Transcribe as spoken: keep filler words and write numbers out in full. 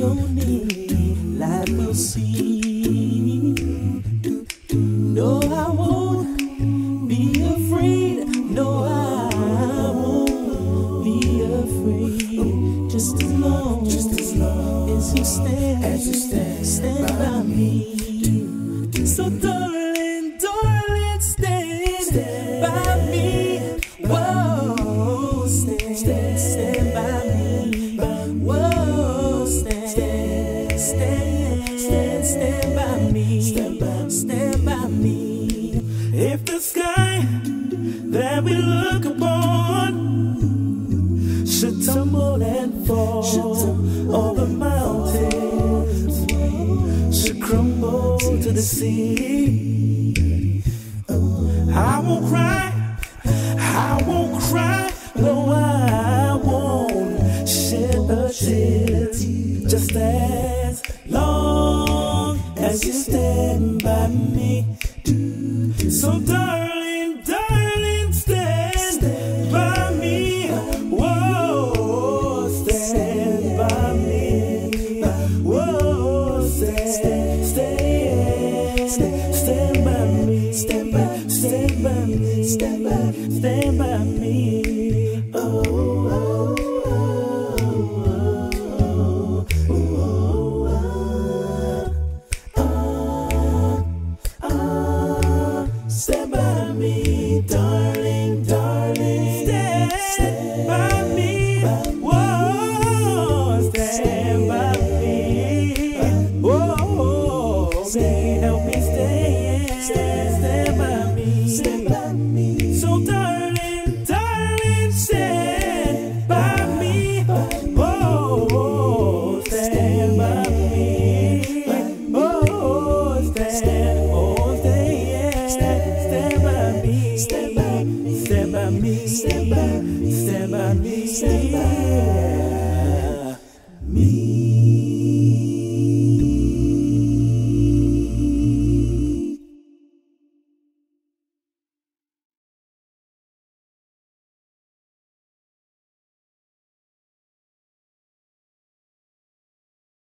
don't need, life will see. No, I won't be afraid. No, I won't be afraid. Just as long, just as long as you stand, as you stand, stand by me. So darling, darling, stand, stand by me. Whoa, stand, stand, stand by me. Whoa, stand, stand, stand, stand, stand by me. Stand by, stand by me. If the sky that we look upon should tumble and fall, all the mountains should crumble to the sea, I won't cry, I won't cry, no, I won't shed a tear, just as long as you stand by me. So darling, darling, stand by me. Whoa, stand by me. Whoa, stand, stand, stand by me. Stand by, stand by me. Stand by, stand by me. Oh, oh, oh, oh, oh, oh. Stand by me, darling, darling. Stand, stand by me. Whoa, stand by